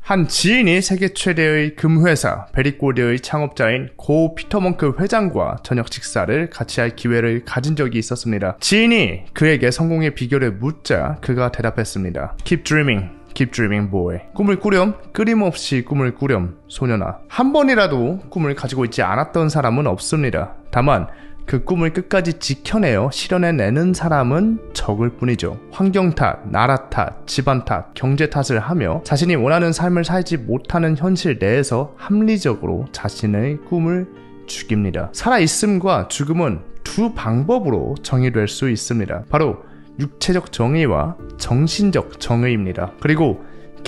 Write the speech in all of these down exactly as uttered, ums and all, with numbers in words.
한 지인이 세계 최대의 금회사 베리꼬드의 창업자인 고 피터 멍크 회장과 저녁 식사를 같이 할 기회를 가진 적이 있었습니다. 지인이 그에게 성공의 비결을 묻자 그가 대답했습니다. Keep dreaming. Keep dreaming boy. 꿈을 꾸렴, 끊임없이 꿈을 꾸렴, 소년아. 한 번이라도 꿈을 가지고 있지 않았던 사람은 없습니다. 다만 그 꿈을 끝까지 지켜내어 실현해내는 사람은 적을 뿐이죠. 환경 탓, 나라 탓, 집안 탓, 경제 탓을 하며 자신이 원하는 삶을 살지 못하는 현실 내에서 합리적으로 자신의 꿈을 죽입니다. 살아있음과 죽음은 두 방법으로 정의될 수 있습니다. 바로 육체적 정의와 정신적 정의입니다. 그리고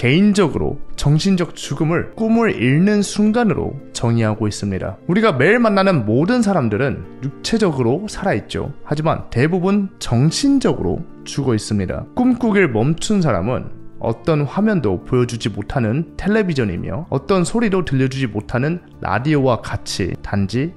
개인적으로 정신적 죽음을 꿈을 잃는 순간으로 정의하고 있습니다. 우리가 매일 만나는 모든 사람들은 육체적으로 살아있죠. 하지만 대부분 정신적으로 죽어 있습니다. 꿈꾸길 멈춘 사람은 어떤 화면도 보여주지 못하는 텔레비전이며 어떤 소리도 들려주지 못하는 라디오와 같이 단지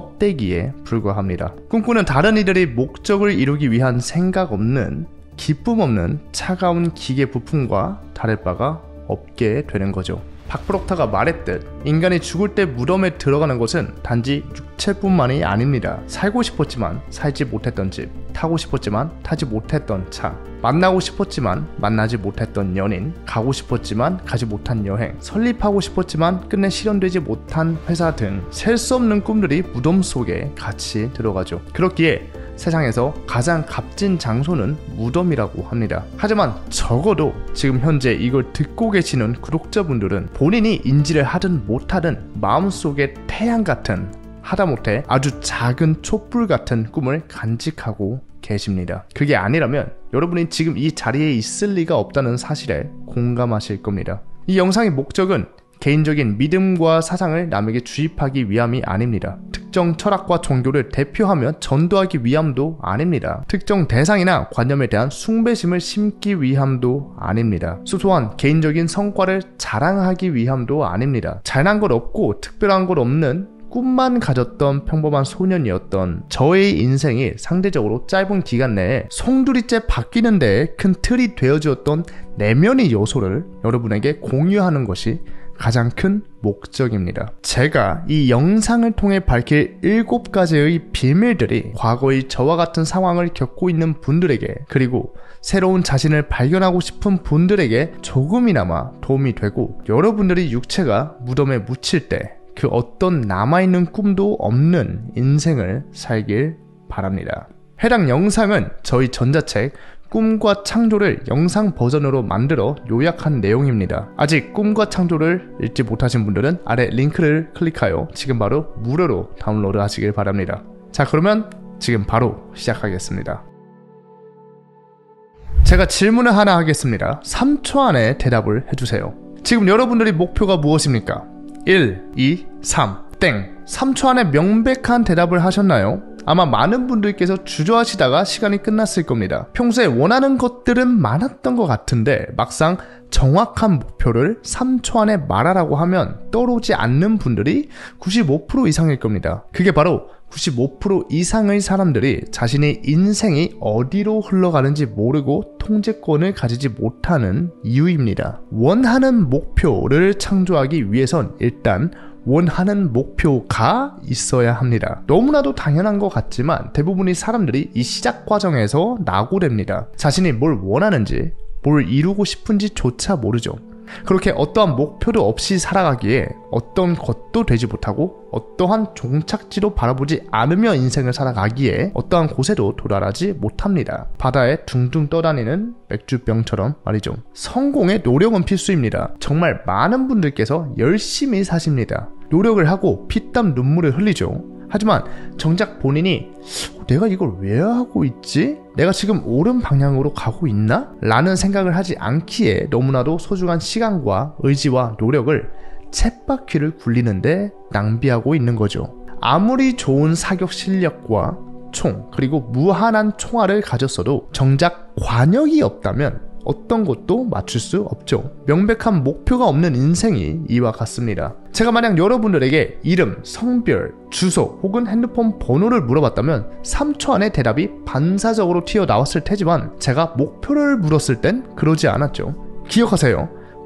껍데기에 불과합니다. 꿈꾸는 다른 이들이 목적을 이루기 위한 생각 없는, 기쁨 없는 차가운 기계 부품과 다를 바가 없게 되는 거죠. 박브록타가 말했듯 인간이 죽을 때 무덤에 들어가는 것은 단지 육체뿐만이 아닙니다. 살고 싶었지만 살지 못했던 집, 타고 싶었지만 타지 못했던 차, 만나고 싶었지만 만나지 못했던 연인, 가고 싶었지만 가지 못한 여행, 설립하고 싶었지만 끝내 실현되지 못한 회사 등 셀 수 없는 꿈들이 무덤 속에 같이 들어가죠. 그렇기에 세상에서 가장 값진 장소는 무덤이라고 합니다. 하지만 적어도 지금 현재 이걸 듣고 계시는 구독자분들은 본인이 인지를 하든 못하든 마음속에 태양 같은, 하다못해 아주 작은 촛불 같은 꿈을 간직하고 계십니다. 그게 아니라면 여러분이 지금 이 자리에 있을 리가 없다는 사실에 공감하실 겁니다. 이 영상의 목적은 개인적인 믿음과 사상을 남에게 주입하기 위함이 아닙니다. 특정 철학과 종교를 대표하며 전도하기 위함도 아닙니다. 특정 대상이나 관념에 대한 숭배심을 심기 위함도 아닙니다. 소소한 개인적인 성과를 자랑하기 위함도 아닙니다. 잘난 것 없고 특별한 것 없는 꿈만 가졌던 평범한 소년이었던 저의 인생이 상대적으로 짧은 기간 내에 송두리째 바뀌는 데에 큰 틀이 되어주었던 내면의 요소를 여러분에게 공유하는 것이 가장 큰 목적입니다. 제가 이 영상을 통해 밝힐 일곱 가지의 비밀들이 과거의 저와 같은 상황을 겪고 있는 분들에게, 그리고 새로운 자신을 발견하고 싶은 분들에게 조금이나마 도움이 되고, 여러분들이 육체가 무덤에 묻힐 때 그 어떤 남아있는 꿈도 없는 인생을 살길 바랍니다. 해당 영상은 저희 전자책 꿈과 창조를 영상 버전으로 만들어 요약한 내용입니다. 아직 꿈과 창조를 읽지 못하신 분들은 아래 링크를 클릭하여 지금 바로 무료로 다운로드 하시길 바랍니다. 자, 그러면 지금 바로 시작하겠습니다. 제가 질문을 하나 하겠습니다. 삼 초 안에 대답을 해주세요. 지금 여러분들의 목표가 무엇입니까? 일, 이, 삼, 땡. 삼 초 안에 명백한 대답을 하셨나요? 아마 많은 분들께서 주저하시다가 시간이 끝났을 겁니다. 평소에 원하는 것들은 많았던 것 같은데 막상 정확한 목표를 삼 초 안에 말하라고 하면 떠오르지 않는 분들이 구십오 퍼센트 이상일 겁니다. 그게 바로 구십오 퍼센트 이상의 사람들이 자신의 인생이 어디로 흘러가는지 모르고 통제권을 가지지 못하는 이유입니다. 원하는 목표를 창조하기 위해선 일단 원하는 목표가 있어야 합니다. 너무나도 당연한 것 같지만 대부분의 사람들이 이 시작 과정에서 낙오됩니다. 자신이 뭘 원하는지, 뭘 이루고 싶은지조차 모르죠. 그렇게 어떠한 목표도 없이 살아가기에 어떤 것도 되지 못하고 어떠한 종착지도 바라보지 않으며 인생을 살아가기에 어떠한 곳에도 도달하지 못합니다. 바다에 둥둥 떠다니는 맥주병처럼 말이죠. 성공에 노력은 필수입니다. 정말 많은 분들께서 열심히 사십니다. 노력을 하고 피땀 눈물을 흘리죠. 하지만 정작 본인이 내가 이걸 왜 하고 있지? 내가 지금 옳은 방향으로 가고 있나? 라는 생각을 하지 않기에 너무나도 소중한 시간과 의지와 노력을 쳇바퀴를 굴리는데 낭비하고 있는 거죠. 아무리 좋은 사격 실력과 총, 그리고 무한한 총알을 가졌어도 정작 관역이 없다면 어떤 것도 맞출 수 없죠. 명백한 목표가 없는 인생이 이와 같습니다. 제가 만약 여러분들에게 이름, 성별, 주소 혹은 핸드폰 번호를 물어봤다면 삼 초 안에 대답이 반사적으로 튀어나왔을 테지만 제가 목표를 물었을 땐 그러지 않았죠. 기억하세요.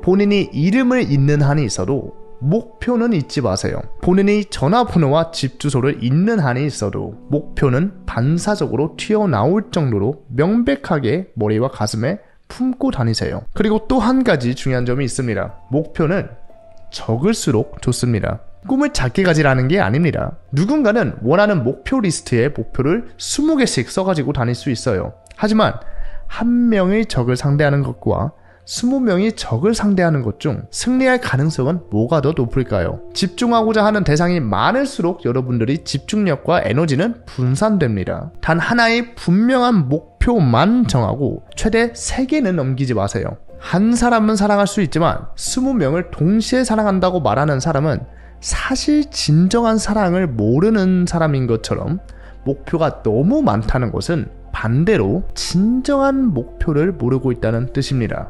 본인이 이름을 잊는 한이 있어도 목표는 잊지 마세요. 본인이 전화번호와 집 주소를 잊는 한이 있어도 목표는 반사적으로 튀어나올 정도로 명백하게 머리와 가슴에 품고 다니세요. 그리고 또 한 가지 중요한 점이 있습니다. 목표는 적을수록 좋습니다. 꿈을 작게 가지라는 게 아닙니다. 누군가는 원하는 목표 리스트에 목표를 스무 개씩 써가지고 다닐 수 있어요. 하지만 한 명의 적을 상대하는 것과 스무 명이 적을 상대하는 것 중 승리할 가능성은 뭐가 더 높을까요? 집중하고자 하는 대상이 많을수록 여러분들이 집중력과 에너지는 분산됩니다. 단 하나의 분명한 목표만 정하고 최대 세 개는 넘기지 마세요. 한 사람은 사랑할 수 있지만 스무 명을 동시에 사랑한다고 말하는 사람은 사실 진정한 사랑을 모르는 사람인 것처럼 목표가 너무 많다는 것은 반대로 진정한 목표를 모르고 있다는 뜻입니다.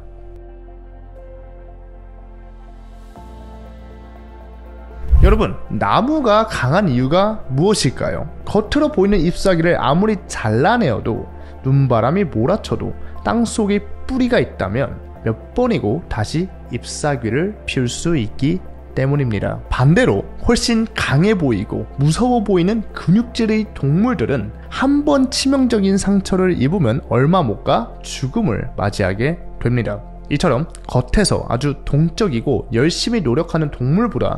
여러분, 나무가 강한 이유가 무엇일까요? 겉으로 보이는 잎사귀를 아무리 잘라내어도 눈바람이 몰아쳐도 땅속에 뿌리가 있다면 몇 번이고 다시 잎사귀를 피울 수 있기 때문입니다. 반대로 훨씬 강해 보이고 무서워 보이는 근육질의 동물들은 한 번 치명적인 상처를 입으면 얼마 못 가 죽음을 맞이하게 됩니다. 이처럼 겉에서 아주 동적이고 열심히 노력하는 동물보다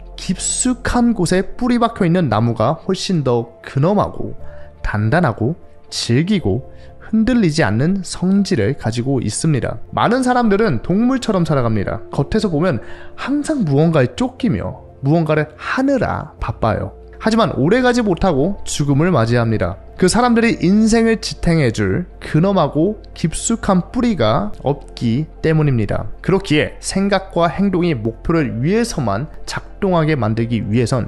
깊숙한 곳에 뿌리 박혀있는 나무가 훨씬 더 근엄하고 단단하고 질기고 흔들리지 않는 성질을 가지고 있습니다. 많은 사람들은 동물처럼 살아갑니다. 겉에서 보면 항상 무언가에 쫓기며 무언가를 하느라 바빠요. 하지만 오래가지 못하고 죽음을 맞이합니다. 그 사람들이 인생을 지탱해줄 근엄하고 깊숙한 뿌리가 없기 때문입니다. 그렇기에 생각과 행동이 목표를 위해서만 작동하게 만들기 위해선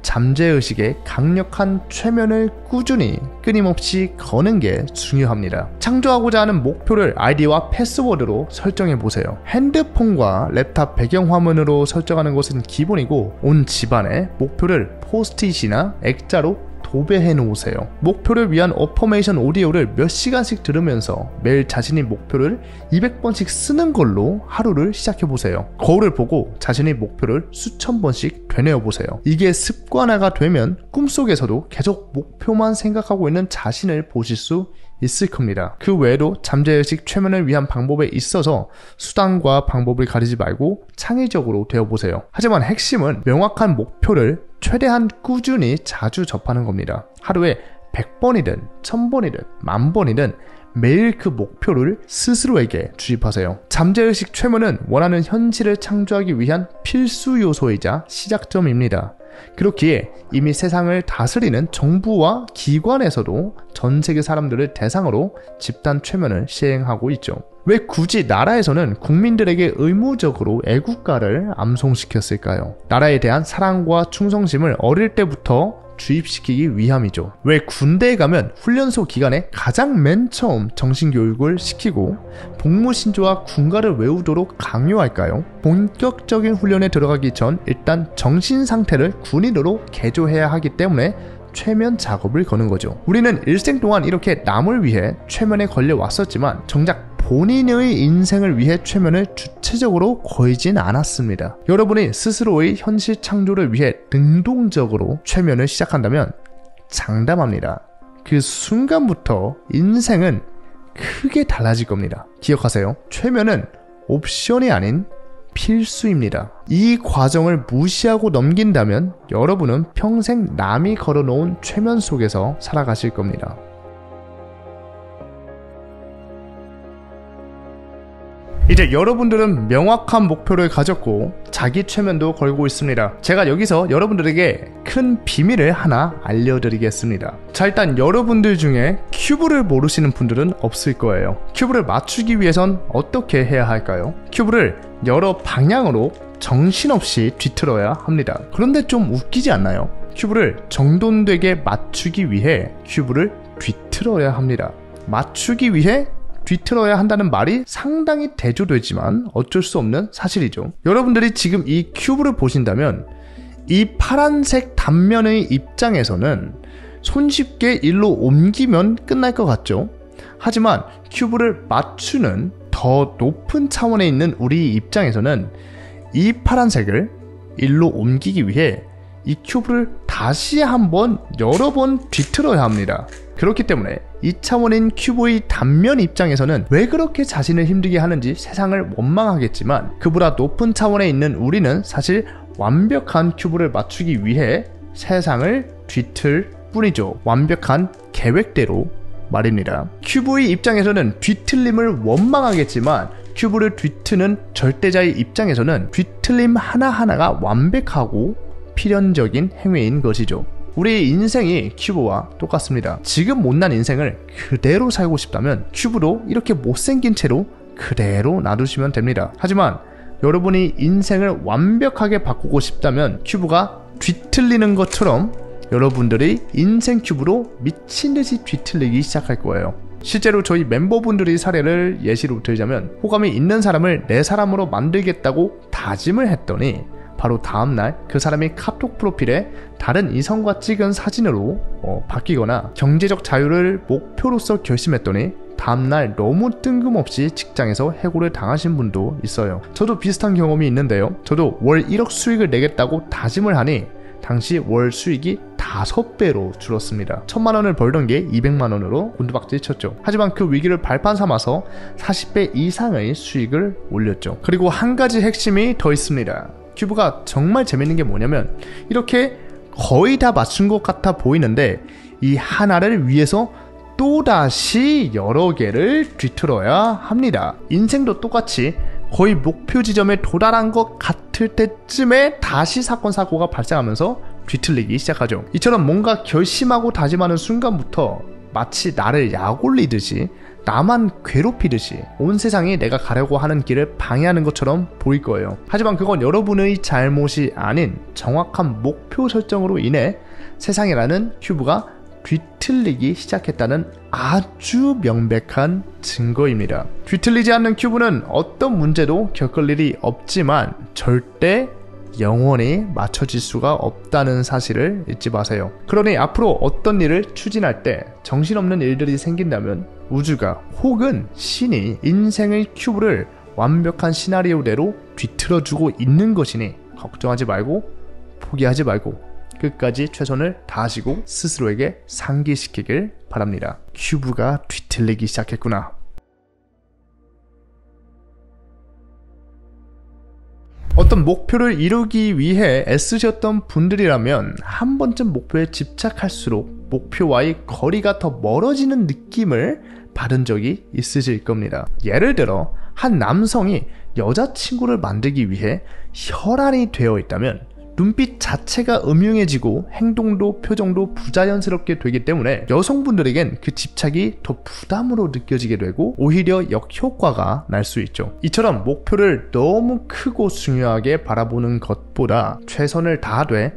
잠재의식의 강력한 최면을 꾸준히 끊임없이 거는 게 중요합니다. 창조하고자 하는 목표를 아이디와 패스워드로 설정해보세요. 핸드폰과 랩탑 배경화면으로 설정하는 것은 기본이고 온 집안에 목표를 포스트잇이나 액자로 도배해 놓으세요. 목표를 위한 어퍼메이션 오디오를 몇 시간씩 들으면서 매일 자신의 목표를 이백 번씩 쓰는 걸로 하루를 시작해보세요. 거울을 보고 자신의 목표를 수천 번씩 되뇌어보세요. 이게 습관화가 되면 꿈속에서도 계속 목표만 생각하고 있는 자신을 보실 수 있을 겁니다. 그 외에도 잠재의식 최면을 위한 방법에 있어서 수단과 방법을 가리지 말고 창의적으로 되어보세요. 하지만 핵심은 명확한 목표를 최대한 꾸준히 자주 접하는 겁니다. 하루에 백 번이든 천 번이든 만 번이든 매일 그 목표를 스스로에게 주입하세요. 잠재의식 최면은 원하는 현실을 창조하기 위한 필수 요소이자 시작점입니다. 그렇기에 이미 세상을 다스리는 정부와 기관에서도 전 세계 사람들을 대상으로 집단 최면을 시행하고 있죠. 왜 굳이 나라에서는 국민들에게 의무적으로 애국가를 암송시켰을까요? 나라에 대한 사랑과 충성심을 어릴 때부터 주입시키기 위함이죠. 왜 군대에 가면 훈련소 기간에 가장 맨 처음 정신교육을 시키고 복무신조와 군가를 외우도록 강요할까요? 본격적인 훈련에 들어가기 전 일단 정신상태를 군인으로 개조해야 하기 때문에 최면 작업을 거는 거죠. 우리는 일생 동안 이렇게 남을 위해 최면에 걸려왔었지만 정작 본인의 인생을 위해 최면을 주체적으로 거이진 않았습니다. 여러분이 스스로의 현실 창조를 위해 능동적으로 최면을 시작한다면 장담합니다. 그 순간부터 인생은 크게 달라질 겁니다. 기억하세요. 최면은 옵션이 아닌 필수입니다. 이 과정을 무시하고 넘긴다면 여러분은 평생 남이 걸어놓은 최면 속에서 살아가실 겁니다. 이제 여러분들은 명확한 목표를 가졌고 자기 최면도 걸고 있습니다. 제가 여기서 여러분들에게 큰 비밀을 하나 알려드리겠습니다. 자, 일단 여러분들 중에 큐브를 모르시는 분들은 없을 거예요. 큐브를 맞추기 위해선 어떻게 해야 할까요? 큐브를 여러 방향으로 정신없이 뒤틀어야 합니다. 그런데 좀 웃기지 않나요? 큐브를 정돈되게 맞추기 위해 큐브를 뒤틀어야 합니다. 맞추기 위해 뒤틀어야 한다는 말이 상당히 대조되지만 어쩔 수 없는 사실이죠. 여러분들이 지금 이 큐브를 보신다면 이 파란색 단면의 입장에서는 손쉽게 일로 옮기면 끝날 것 같죠. 하지만 큐브를 맞추는 더 높은 차원에 있는 우리 입장에서는 이 파란색을 일로 옮기기 위해 이 큐브를 다시 한번 여러 번 뒤틀어야 합니다. 그렇기 때문에 이 차원인 큐브의 단면 입장에서는 왜 그렇게 자신을 힘들게 하는지 세상을 원망하겠지만, 그보다 높은 차원에 있는 우리는 사실 완벽한 큐브를 맞추기 위해 세상을 뒤틀 뿐이죠. 완벽한 계획대로 말입니다. 큐브의 입장에서는 뒤틀림을 원망하겠지만, 큐브를 뒤트는 절대자의 입장에서는 뒤틀림 하나하나가 완벽하고 필연적인 행위인 것이죠. 우리의 인생이 큐브와 똑같습니다. 지금 못난 인생을 그대로 살고 싶다면 큐브도 이렇게 못생긴 채로 그대로 놔두시면 됩니다. 하지만 여러분이 인생을 완벽하게 바꾸고 싶다면 큐브가 뒤틀리는 것처럼 여러분들이 인생 큐브로 미친듯이 뒤틀리기 시작할 거예요. 실제로 저희 멤버분들의 사례를 예시로 들자면, 호감이 있는 사람을 내 사람으로 만들겠다고 다짐을 했더니 바로 다음날 그 사람이 카톡 프로필에 다른 이성과 찍은 사진으로 어, 바뀌거나, 경제적 자유를 목표로서 결심했더니 다음날 너무 뜬금없이 직장에서 해고를 당하신 분도 있어요. 저도 비슷한 경험이 있는데요. 저도 월 일억 수익을 내겠다고 다짐을 하니 당시 월 수익이 다섯 배로 줄었습니다. 천만 원을 벌던 게 이백만 원으로 곤두박질 쳤죠. 하지만 그 위기를 발판 삼아서 사십 배 이상의 수익을 올렸죠. 그리고 한 가지 핵심이 더 있습니다. 큐브가 정말 재밌는 게 뭐냐면, 이렇게 거의 다 맞춘 것 같아 보이는데 이 하나를 위해서 또다시 여러 개를 뒤틀어야 합니다. 인생도 똑같이 거의 목표 지점에 도달한 것 같을 때쯤에 다시 사건 사고가 발생하면서 뒤틀리기 시작하죠. 이처럼 뭔가 결심하고 다짐하는 순간부터 마치 나를 약올리듯이, 나만 괴롭히듯이 온 세상이 내가 가려고 하는 길을 방해하는 것처럼 보일 거예요. 하지만 그건 여러분의 잘못이 아닌 정확한 목표 설정으로 인해 세상이라는 큐브가 뒤틀리기 시작했다는 아주 명백한 증거입니다. 뒤틀리지 않는 큐브는 어떤 문제도 겪을 일이 없지만 절대 영원히 맞춰질 수가 없다는 사실을 잊지 마세요. 그러니 앞으로 어떤 일을 추진할 때 정신없는 일들이 생긴다면 우주가 혹은 신이 인생의 큐브를 완벽한 시나리오대로 뒤틀어주고 있는 것이니 걱정하지 말고 포기하지 말고 끝까지 최선을 다하시고 스스로에게 상기시키길 바랍니다. 큐브가 뒤틀리기 시작했구나. 어떤 목표를 이루기 위해 애쓰셨던 분들이라면 한 번쯤 목표에 집착할수록 목표와의 거리가 더 멀어지는 느낌을 받은 적이 있으실 겁니다. 예를 들어 한 남성이 여자친구를 만들기 위해 혈안이 되어 있다면 눈빛 자체가 음흉해지고 행동도 표정도 부자연스럽게 되기 때문에 여성분들에겐 그 집착이 더 부담으로 느껴지게 되고 오히려 역효과가 날 수 있죠. 이처럼 목표를 너무 크고 중요하게 바라보는 것보다 최선을 다하되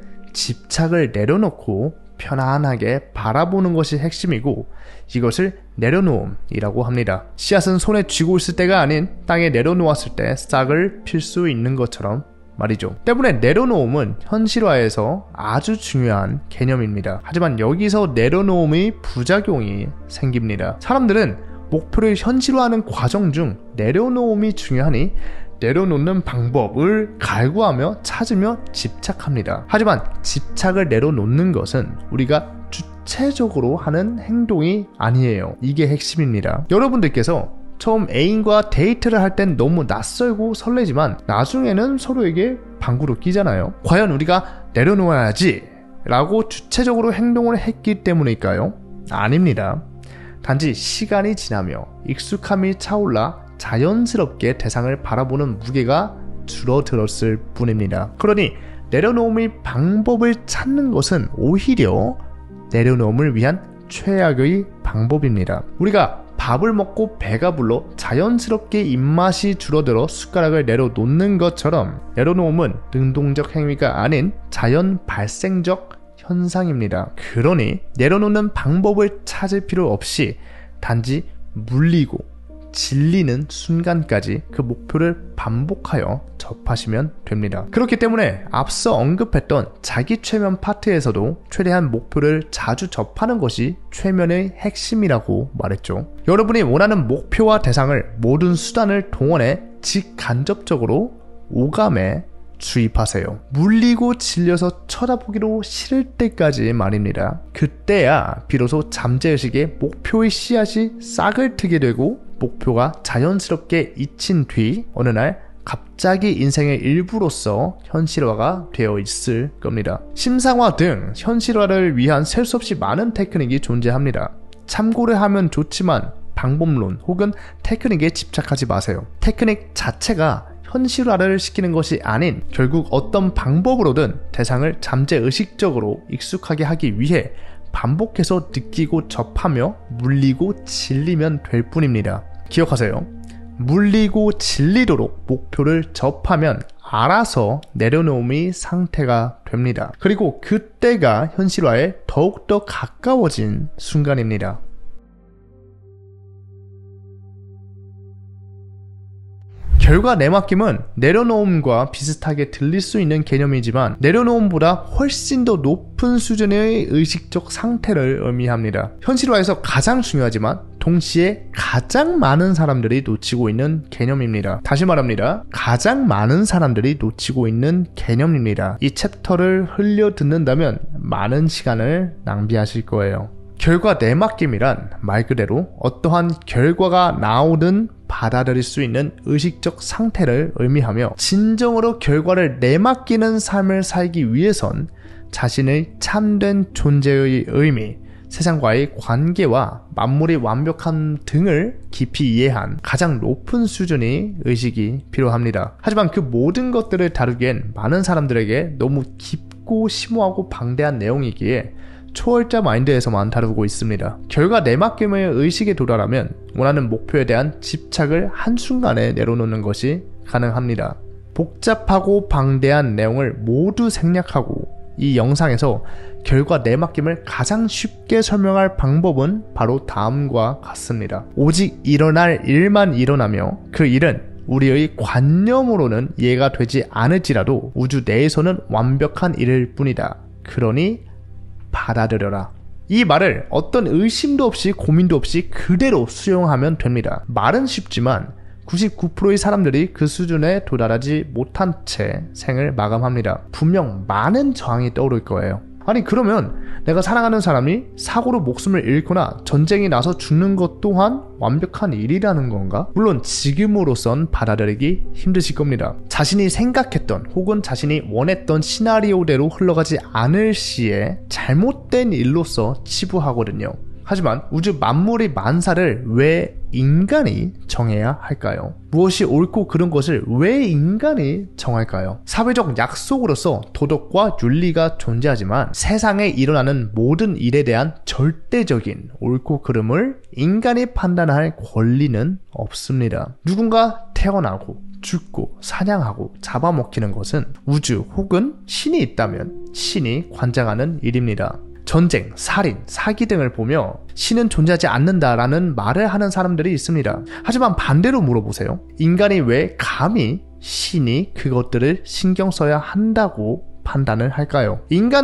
집착을 내려놓고 편안하게 바라보는 것이 핵심이고, 이것을 내려놓음이라고 합니다. 씨앗은 손에 쥐고 있을 때가 아닌 땅에 내려놓았을 때 싹을 필 수 있는 것처럼 말이죠. 때문에 내려놓음은 현실화에서 아주 중요한 개념입니다. 하지만 여기서 내려놓음의 부작용이 생깁니다. 사람들은 목표를 현실화하는 과정 중 내려놓음이 중요하니 내려놓는 방법을 갈구하며 찾으며 집착합니다. 하지만 집착을 내려놓는 것은 우리가 주체적으로 하는 행동이 아니에요. 이게 핵심입니다. 여러분들께서 처음 애인과 데이트를 할 땐 너무 낯설고 설레지만 나중에는 서로에게 방구로 끼잖아요. 과연 우리가 내려놓아야지 라고 주체적으로 행동을 했기 때문일까요? 아닙니다. 단지 시간이 지나며 익숙함이 차올라 자연스럽게 대상을 바라보는 무게가 줄어들었을 뿐입니다. 그러니 내려놓음의 방법을 찾는 것은 오히려 내려놓음을 위한 최악의 방법입니다. 우리가 밥을 먹고 배가 불러 자연스럽게 입맛이 줄어들어 숟가락을 내려놓는 것처럼 내려놓음은 능동적 행위가 아닌 자연 발생적 현상입니다. 그러니 내려놓는 방법을 찾을 필요 없이 단지 물리고 질리는 순간까지 그 목표를 반복하여 접하시면 됩니다. 그렇기 때문에 앞서 언급했던 자기 최면 파트에서도 최대한 목표를 자주 접하는 것이 최면의 핵심이라고 말했죠. 여러분이 원하는 목표와 대상을 모든 수단을 동원해 직간접적으로 오감에 주입하세요. 물리고 질려서 쳐다보기로 싫을 때까지 말입니다. 그때야 비로소 잠재의식의 목표의 씨앗이 싹을 트게 되고 목표가 자연스럽게 잊힌 뒤 어느 날 갑자기 인생의 일부로서 현실화가 되어 있을 겁니다. 심상화 등 현실화를 위한 셀 수 없이 많은 테크닉이 존재합니다. 참고를 하면 좋지만 방법론 혹은 테크닉에 집착하지 마세요. 테크닉 자체가 현실화를 시키는 것이 아닌 결국 어떤 방법으로든 대상을 잠재의식적으로 익숙하게 하기 위해 반복해서 느끼고 접하며 물리고 질리면 될 뿐입니다. 기억하세요. 물리고 질리도록 목표를 접하면 알아서 내려놓음의 상태가 됩니다. 그리고 그때가 현실화에 더욱더 가까워진 순간입니다. 결과 내맡김은 내려놓음과 비슷하게 들릴 수 있는 개념이지만 내려놓음보다 훨씬 더 높은 수준의 의식적 상태를 의미합니다. 현실화에서 가장 중요하지만 동시에 가장 많은 사람들이 놓치고 있는 개념입니다. 다시 말합니다. 가장 많은 사람들이 놓치고 있는 개념입니다. 이 챕터를 흘려 듣는다면 많은 시간을 낭비하실 거예요. 결과 내맡김이란 말 그대로 어떠한 결과가 나오든 받아들일 수 있는 의식적 상태를 의미하며 진정으로 결과를 내맡기는 삶을 살기 위해선 자신의 참된 존재의 의미, 세상과의 관계와 만물의 완벽함 등을 깊이 이해한 가장 높은 수준의 의식이 필요합니다. 하지만 그 모든 것들을 다루기엔 많은 사람들에게 너무 깊고 심오하고 방대한 내용이기에 초월자 마인드에서만 다루고 있습니다. 결과 내맡김의 의식에 도달하면 원하는 목표에 대한 집착을 한순간에 내려놓는 것이 가능합니다. 복잡하고 방대한 내용을 모두 생략하고 이 영상에서 결과 내맡김을 가장 쉽게 설명할 방법은 바로 다음과 같습니다. 오직 일어날 일만 일어나며 그 일은 우리의 관념으로는 이해가 되지 않을지라도 우주 내에서는 완벽한 일일 뿐이다. 그러니 받아들여라. 이 말을 어떤 의심도 없이 고민도 없이 그대로 수용하면 됩니다. 말은 쉽지만 구십구 퍼센트의 사람들이 그 수준에 도달하지 못한 채 생을 마감합니다. 분명 많은 저항이 떠오를 거예요. 아니 그러면 내가 사랑하는 사람이 사고로 목숨을 잃거나 전쟁이 나서 죽는 것 또한 완벽한 일이라는 건가? 물론 지금으로선 받아들이기 힘드실 겁니다. 자신이 생각했던 혹은 자신이 원했던 시나리오대로 흘러가지 않을 시에 잘못된 일로서 치부하거든요. 하지만 우주 만물의 만사를 왜 인간이 정해야 할까요? 무엇이 옳고 그른 것을 왜 인간이 정할까요? 사회적 약속으로서 도덕과 윤리가 존재하지만 세상에 일어나는 모든 일에 대한 절대적인 옳고 그름을 인간이 판단할 권리는 없습니다. 누군가 태어나고 죽고 사냥하고 잡아먹히는 것은 우주 혹은 신이 있다면 신이 관장하는 일입니다. 전쟁, 살인, 사기 등을 보며 신은 존재하지 않는다라는 말을 하는 사람들이 있습니다. 하지만 반대로 물어보세요. 인간이 왜 감히 신이 그것들을 신경 써야 한다고 판단을 할까요?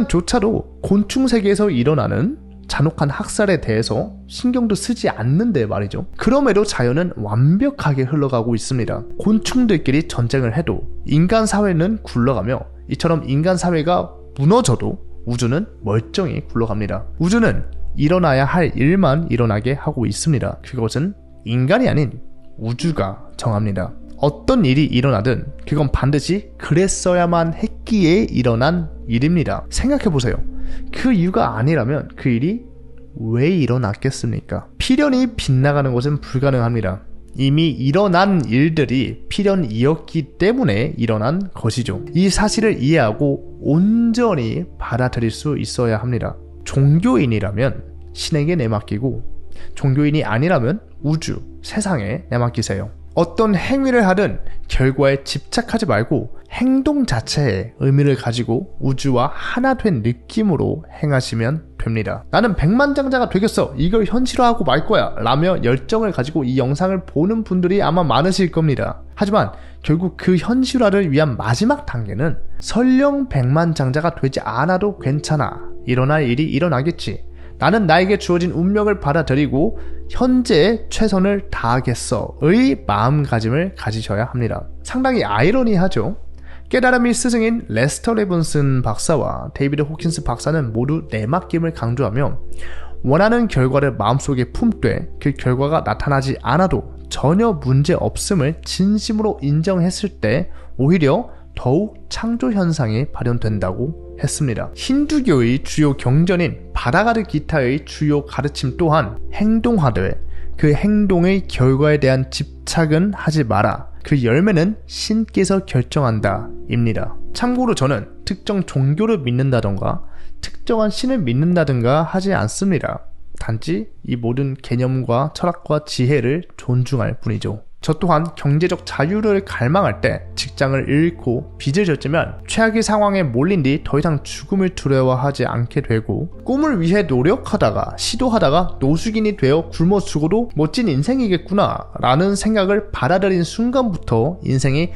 인간조차도 곤충 세계에서 일어나는 잔혹한 학살에 대해서 신경도 쓰지 않는데 말이죠. 그럼에도 자연은 완벽하게 흘러가고 있습니다. 곤충들끼리 전쟁을 해도 인간 사회는 굴러가며 이처럼 인간 사회가 무너져도 우주는 멀쩡히 굴러갑니다. 우주는 일어나야 할 일만 일어나게 하고 있습니다. 그것은 인간이 아닌 우주가 정합니다. 어떤 일이 일어나든 그건 반드시 그랬어야만 했기에 일어난 일입니다. 생각해보세요. 그 이유가 아니라면 그 일이 왜 일어났겠습니까? 필연이 빗나가는 것은 불가능합니다. 이미 일어난 일들이 필연이었기 때문에 일어난 것이죠. 이 사실을 이해하고 온전히 받아들일 수 있어야 합니다. 종교인이라면 신에게 내맡기고 종교인이 아니라면 우주, 세상에 내맡기세요. 어떤 행위를 하든 결과에 집착하지 말고 행동 자체에 의미를 가지고 우주와 하나 된 느낌으로 행하시면 됩니다. 나는 백만장자가 되겠어, 이걸 현실화하고 말 거야 라며 열정을 가지고 이 영상을 보는 분들이 아마 많으실 겁니다. 하지만 결국 그 현실화를 위한 마지막 단계는 설령 백만장자가 되지 않아도 괜찮아, 일어날 일이 일어나겠지, 나는 나에게 주어진 운명을 받아들이고 현재의 최선을 다하겠어의 마음가짐을 가지셔야 합니다. 상당히 아이러니하죠. 깨달음의 스승인 레스터 레븐슨 박사와 데이비드 호킨스 박사는 모두 내맡김을 강조하며 원하는 결과를 마음속에 품되 그 결과가 나타나지 않아도 전혀 문제 없음을 진심으로 인정했을 때 오히려 더욱 창조 현상이 발현된다고 했습니다. 힌두교의 주요 경전인 바다가르 기타의 주요 가르침 또한 행동하되 그 행동의 결과에 대한 집착은 하지 마라, 그 열매는 신께서 결정한다 입니다. 참고로 저는 특정 종교를 믿는다던가 특정한 신을 믿는다든가 하지 않습니다. 단지 이 모든 개념과 철학과 지혜를 존중할 뿐이죠. 저 또한 경제적 자유를 갈망할 때 직장을 잃고 빚을 졌지만 최악의 상황에 몰린 뒤 더 이상 죽음을 두려워하지 않게 되고, 꿈을 위해 노력하다가 시도하다가 노숙인이 되어 굶어 죽어도 멋진 인생이겠구나 라는 생각을 받아들인 순간부터 인생이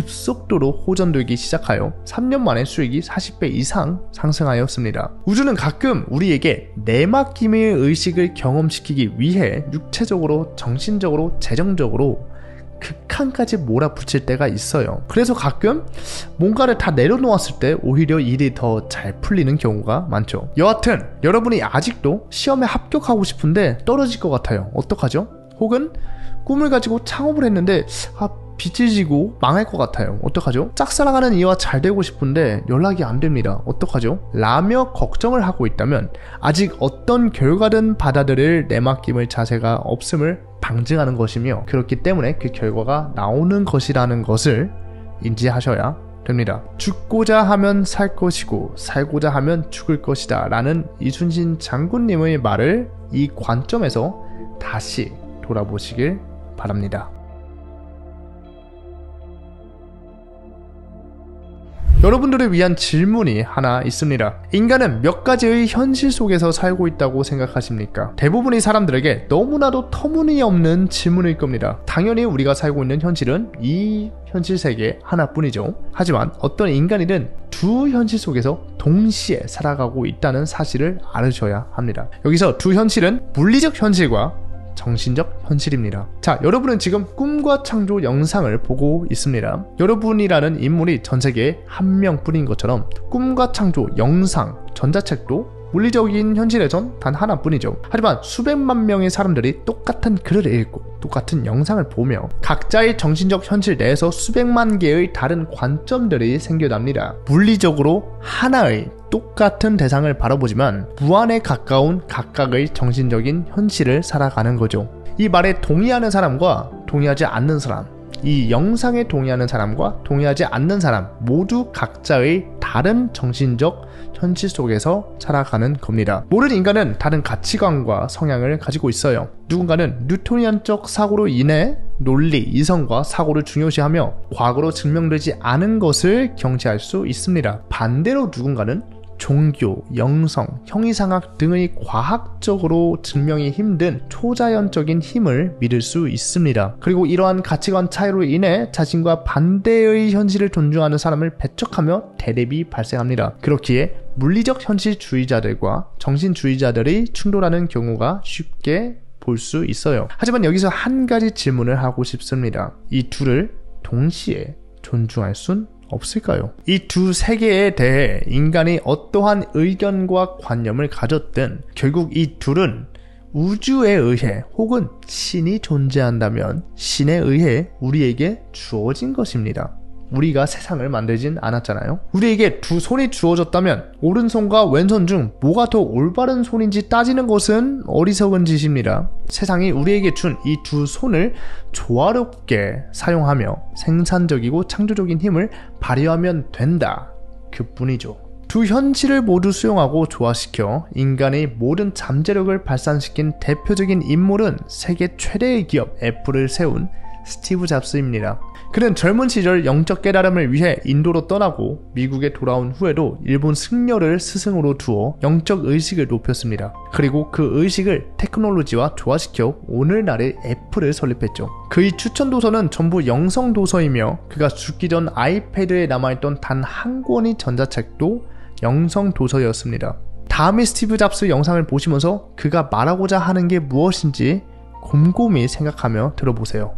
급속도로 호전되기 시작하여 삼 년 만에 수익이 사십 배 이상 상승하였습니다. 우주는 가끔 우리에게 내맡김의 의식을 경험시키기 위해 육체적으로, 정신적으로, 재정적으로 극한까지 몰아붙일 때가 있어요. 그래서 가끔 뭔가를 다 내려놓았을 때 오히려 일이 더 잘 풀리는 경우가 많죠. 여하튼 여러분이 아직도 시험에 합격하고 싶은데 떨어질 것 같아요. 어떡하죠? 혹은 꿈을 가지고 창업을 했는데 아 빚을 지고 망할 것 같아요. 어떡하죠? 짝사랑하는 이와 잘 되고 싶은데 연락이 안 됩니다. 어떡하죠? 라며 걱정을 하고 있다면 아직 어떤 결과든 받아들일 내맡김의 자세가 없음을 방증하는 것이며, 그렇기 때문에 그 결과가 나오는 것이라는 것을 인지하셔야 됩니다. 죽고자 하면 살 것이고 살고자 하면 죽을 것이다 라는 이순신 장군님의 말을 이 관점에서 다시 돌아보시길 바랍니다. 여러분들을 위한 질문이 하나 있습니다. 인간은 몇 가지의 현실 속에서 살고 있다고 생각하십니까? 대부분의 사람들에게 너무나도 터무니없는 질문일 겁니다. 당연히 우리가 살고 있는 현실은 이 현실 세계 하나뿐이죠. 하지만 어떤 인간이든 두 현실 속에서 동시에 살아가고 있다는 사실을 알으셔야 합니다. 여기서 두 현실은 물리적 현실과 정신적 현실입니다. 자, 여러분은 지금 꿈과 창조 영상을 보고 있습니다. 여러분이라는 인물이 전세계에 한 명뿐인 것처럼 꿈과 창조 영상, 전자책도 물리적인 현실에선 단 하나뿐이죠. 하지만 수백만 명의 사람들이 똑같은 글을 읽고 똑같은 영상을 보며 각자의 정신적 현실 내에서 수백만 개의 다른 관점들이 생겨납니다. 물리적으로 하나의 똑같은 대상을 바라보지만 무한에 가까운 각각의 정신적인 현실을 살아가는 거죠. 이 말에 동의하는 사람과 동의하지 않는 사람, 이 영상에 동의하는 사람과 동의하지 않는 사람 모두 각자의 다른 정신적 현실 속에서 살아가는 겁니다. 모든 인간은 다른 가치관과 성향을 가지고 있어요. 누군가는 뉴토니안적 사고로 인해 논리, 이성과 사고를 중요시하며 과거로 증명되지 않은 것을 경시할 수 있습니다. 반대로 누군가는 종교, 영성, 형이상학 등의 과학적으로 증명이 힘든 초자연적인 힘을 믿을 수 있습니다. 그리고 이러한 가치관 차이로 인해 자신과 반대의 현실을 존중하는 사람을 배척하며 대립이 발생합니다. 그렇기에 물리적 현실주의자들과 정신주의자들이 충돌하는 경우가 쉽게 볼 수 있어요. 하지만 여기서 한 가지 질문을 하고 싶습니다. 이 둘을 동시에 존중할 순 없을까요? 이 두 세계에 대해 인간이 어떠한 의견과 관념을 가졌든 결국 이 둘은 우주에 의해 혹은 신이 존재한다면 신에 의해 우리에게 주어진 것입니다. 우리가 세상을 만들진 않았잖아요. 우리에게 두 손이 주어졌다면 오른손과 왼손 중 뭐가 더 올바른 손인지 따지는 것은 어리석은 짓입니다. 세상이 우리에게 준 이 두 손을 조화롭게 사용하며 생산적이고 창조적인 힘을 발휘하면 된다, 그뿐이죠. 두 현실을 모두 수용하고 조화시켜 인간의 모든 잠재력을 발산시킨 대표적인 인물은 세계 최대의 기업 애플을 세운 스티브 잡스입니다. 그는 젊은 시절 영적 깨달음을 위해 인도로 떠나고 미국에 돌아온 후에도 일본 승려를 스승으로 두어 영적 의식을 높였습니다. 그리고 그 의식을 테크놀로지와 조화시켜 오늘날의 애플을 설립했죠. 그의 추천 도서는 전부 영성 도서이며 그가 죽기 전 아이패드에 남아있던 단 한 권의 전자책도 영성 도서였습니다. 다음에 스티브 잡스 영상을 보시면서 그가 말하고자 하는 게 무엇인지 곰곰이 생각하며 들어보세요.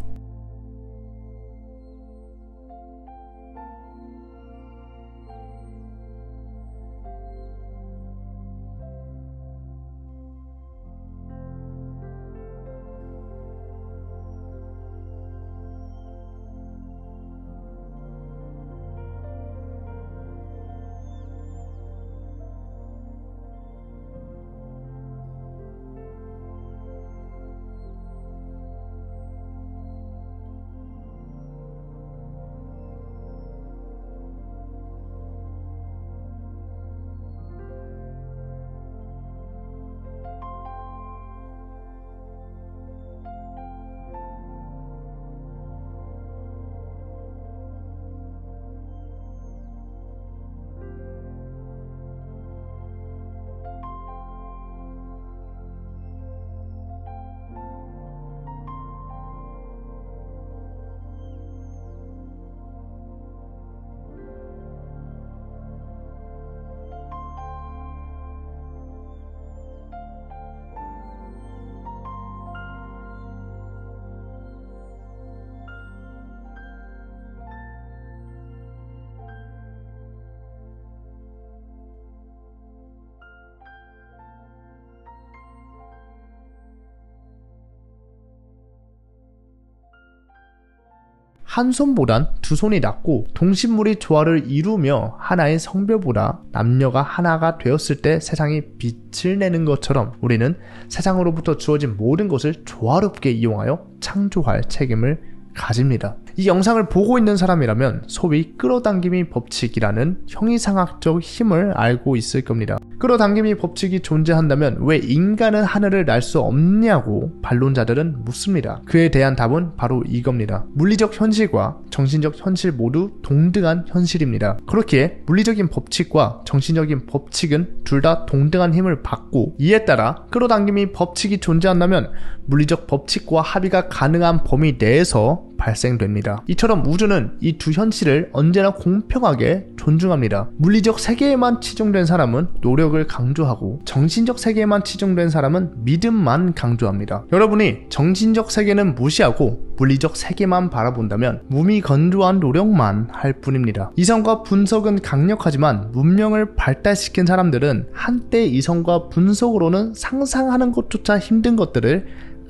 한 손보단 두 손이 낫고 동식물이 조화를 이루며 하나의 성별보다 남녀가 하나가 되었을 때 세상이 빛을 내는 것처럼 우리는 세상으로부터 주어진 모든 것을 조화롭게 이용하여 창조할 책임을 가집니다. 이 영상을 보고 있는 사람이라면 소위 끌어당김이 법칙이라는 형이상학적 힘을 알고 있을 겁니다. 끌어당김이 법칙이 존재한다면 왜 인간은 하늘을 날 수 없냐고 반론자들은 묻습니다. 그에 대한 답은 바로 이겁니다. 물리적 현실과 정신적 현실 모두 동등한 현실입니다. 그렇기에 물리적인 법칙과 정신적인 법칙은 둘 다 동등한 힘을 받고, 이에 따라 끌어당김이 법칙이 존재한다면 물리적 법칙과 합의가 가능한 범위 내에서 발생됩니다. 이처럼 우주는 이 두 현실을 언제나 공평하게 존중합니다. 물리적 세계에만 치중된 사람은 노력을 강조하고 정신적 세계에만 치중된 사람은 믿음만 강조합니다. 여러분이 정신적 세계는 무시하고 물리적 세계만 바라본다면 무미건조한 노력만 할 뿐입니다. 이성과 분석은 강력하지만 문명을 발달시킨 사람들은 한때 이성과 분석으로는 상상하는 것조차 힘든 것들을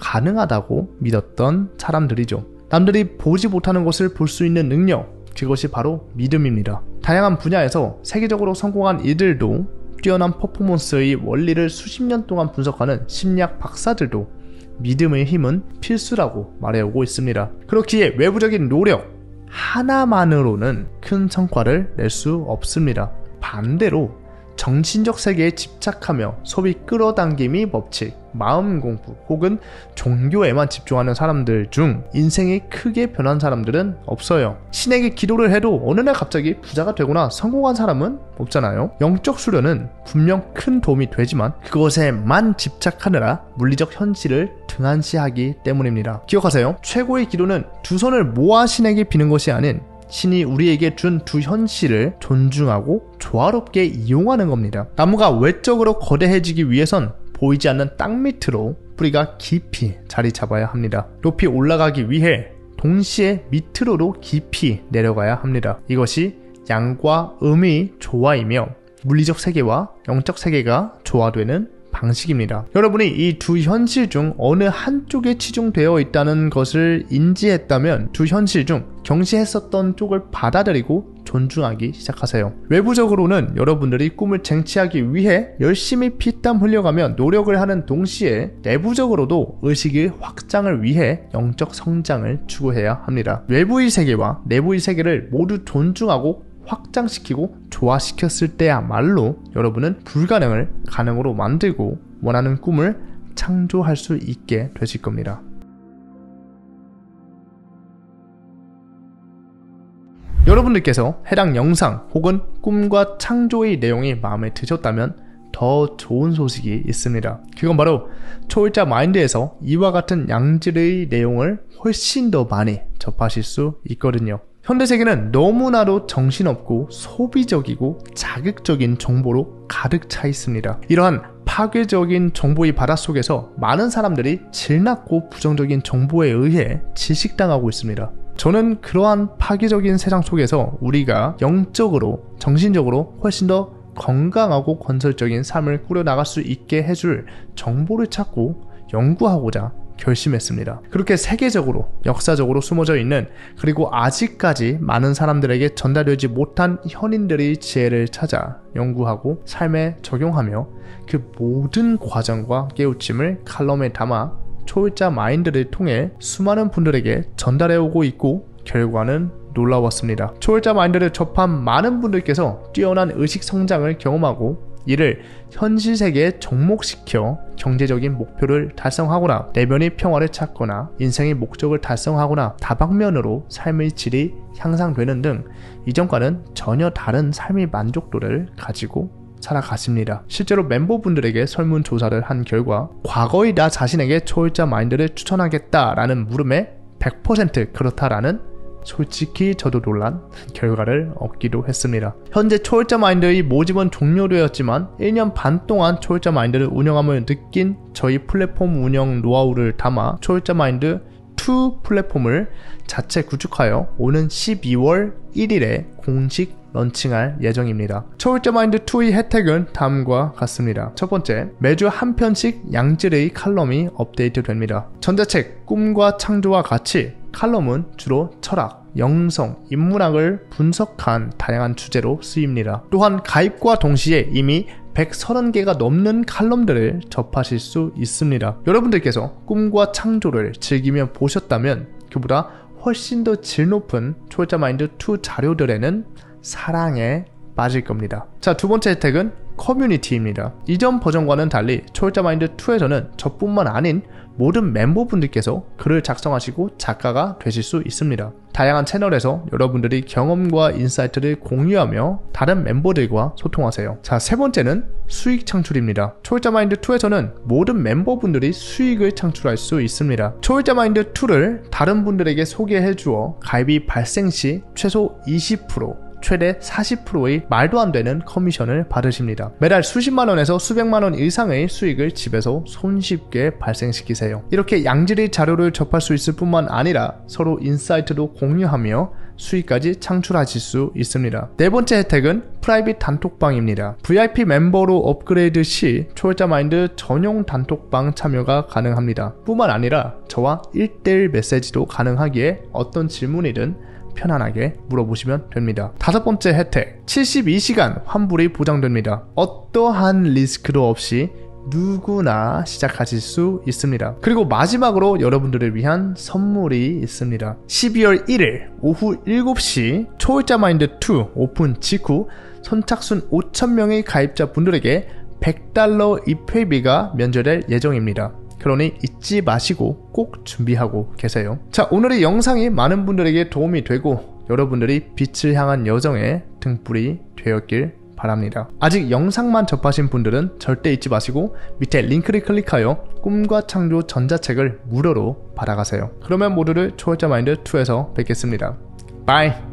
가능하다고 믿었던 사람들이죠. 남들이 보지 못하는 것을 볼 수 있는 능력, 그것이 바로 믿음입니다. 다양한 분야에서 세계적으로 성공한 이들도 뛰어난 퍼포먼스의 원리를 수십 년 동안 분석하는 심리학 박사들도 믿음의 힘은 필수라고 말해오고 있습니다. 그렇기에 외부적인 노력 하나만으로는 큰 성과를 낼 수 없습니다. 반대로 정신적 세계에 집착하며 소위 끌어당김이 법칙, 마음 공부 혹은 종교에만 집중하는 사람들 중 인생이 크게 변한 사람들은 없어요. 신에게 기도를 해도 어느 날 갑자기 부자가 되거나 성공한 사람은 없잖아요. 영적 수련은 분명 큰 도움이 되지만 그것에만 집착하느라 물리적 현실을 등한시하기 때문입니다. 기억하세요. 최고의 기도는 두 손을 모아 신에게 비는 것이 아닌 신이 우리에게 준 두 현실을 존중하고 조화롭게 이용하는 겁니다. 나무가 외적으로 거대해지기 위해선 보이지 않는 땅 밑으로 뿌리가 깊이 자리 잡아야 합니다. 높이 올라가기 위해 동시에 밑으로도 깊이 내려가야 합니다. 이것이 양과 음의 조화이며 물리적 세계와 영적 세계가 조화되는 방식입니다. 여러분이 이 두 현실 중 어느 한쪽에 치중되어 있다는 것을 인지했다면 두 현실 중 경시했었던 쪽을 받아들이고 존중하기 시작하세요. 외부적으로는 여러분들이 꿈을 쟁취하기 위해 열심히 피땀 흘려가며 노력을 하는 동시에 내부적으로도 의식의 확장을 위해 영적 성장을 추구해야 합니다. 외부의 세계와 내부의 세계를 모두 존중하고 확장시키고 조화시켰을 때야말로 여러분은 불가능을 가능으로 만들고 원하는 꿈을 창조할 수 있게 되실 겁니다. 여러분들께서 해당 영상 혹은 꿈과 창조의 내용이 마음에 드셨다면 더 좋은 소식이 있습니다. 그건 바로 초월자 마인드에서 이와 같은 양질의 내용을 훨씬 더 많이 접하실 수 있거든요. 현대세계는 너무나도 정신없고 소비적이고 자극적인 정보로 가득 차 있습니다. 이러한 파괴적인 정보의 바닷속에서 많은 사람들이 질 낮고 부정적인 정보에 의해 질식당하고 있습니다. 저는 그러한 파괴적인 세상 속에서 우리가 영적으로, 정신적으로 훨씬 더 건강하고 건설적인 삶을 꾸려나갈 수 있게 해줄 정보를 찾고 연구하고자 결심했습니다. 그렇게 세계적으로, 역사적으로 숨어져 있는, 그리고 아직까지 많은 사람들에게 전달되지 못한 현인들의 지혜를 찾아 연구하고 삶에 적용하며 그 모든 과정과 깨우침을 칼럼에 담아 초월자 마인드를 통해 수많은 분들에게 전달해오고 있고 결과는 놀라웠습니다. 초월자 마인드를 접한 많은 분들께서 뛰어난 의식 성장을 경험하고 이를 현실 세계에 접목시켜 경제적인 목표를 달성하거나 내면의 평화를 찾거나 인생의 목적을 달성하거나 다방면으로 삶의 질이 향상되는 등 이전과는 전혀 다른 삶의 만족도를 가지고 살아갔습니다. 실제로 멤버분들에게 설문조사를 한 결과 과거의 나 자신에게 초월자 마인드를 추천하겠다라는 물음에 백 퍼센트 그렇다라는 솔직히 저도 놀란 결과를 얻기도 했습니다. 현재 초월자 마인드의 모집은 종료되었지만 일 년 반 동안 초월자 마인드를 운영함을 느낀 저희 플랫폼 운영 노하우를 담아 초월자 마인드 이 플랫폼을 자체 구축하여 오는 십이월 일일에 공식 런칭할 예정입니다. 초월자 마인드 이의 혜택은 다음과 같습니다. 첫 번째, 매주 한 편씩 양질의 칼럼이 업데이트 됩니다. 전자책 꿈과 창조와 같이 칼럼은 주로 철학, 영성, 인문학을 분석한 다양한 주제로 쓰입니다. 또한 가입과 동시에 이미 백삼십 개가 넘는 칼럼들을 접하실 수 있습니다. 여러분들께서 꿈과 창조를 즐기며 보셨다면 그보다 훨씬 더 질 높은 초월자 마인드 이 자료들에는 사랑에 빠질 겁니다. 자, 두 번째 혜택은 커뮤니티입니다. 이전 버전과는 달리 초월자 마인드 이에서는 저뿐만 아닌 모든 멤버분들께서 글을 작성하시고 작가가 되실 수 있습니다. 다양한 채널에서 여러분들이 경험과 인사이트를 공유하며 다른 멤버들과 소통하세요. 자, 세 번째는 수익 창출입니다. 초월자 마인드 이에서는 모든 멤버분들이 수익을 창출할 수 있습니다. 초월자 마인드 이를 다른 분들에게 소개해 주어 가입이 발생 시 최소 이십 퍼센트 최대 사십 퍼센트의 말도 안 되는 커미션을 받으십니다. 매달 수십만원에서 수백만원 이상의 수익을 집에서 손쉽게 발생시키세요. 이렇게 양질의 자료를 접할 수 있을 뿐만 아니라 서로 인사이트도 공유하며 수익까지 창출하실 수 있습니다. 네 번째 혜택은 프라이빗 단톡방입니다. 브이아이피 멤버로 업그레이드 시 초월자 마인드 전용 단톡방 참여가 가능합니다. 뿐만 아니라 저와 일 대일 메시지도 가능하기에 어떤 질문이든 편안하게 물어보시면 됩니다. 다섯 번째 혜택, 칠십이 시간 환불이 보장됩니다. 어떠한 리스크도 없이 누구나 시작하실 수 있습니다. 그리고 마지막으로 여러분들을 위한 선물이 있습니다. 십이월 일일 오후 일곱 시 초월자 마인드 이 오픈 직후 선착순 오천 명의 가입자 분들에게 백 달러 입회비가 면제될 예정입니다. 그러니 잊지 마시고 꼭 준비하고 계세요. 자, 오늘의 영상이 많은 분들에게 도움이 되고 여러분들이 빛을 향한 여정에 등불이 되었길 바랍니다. 아직 영상만 접하신 분들은 절대 잊지 마시고 밑에 링크를 클릭하여 꿈과 창조 전자책을 무료로 받아가세요. 그러면 모두를 초월자 마인드 이에서 뵙겠습니다. 바이.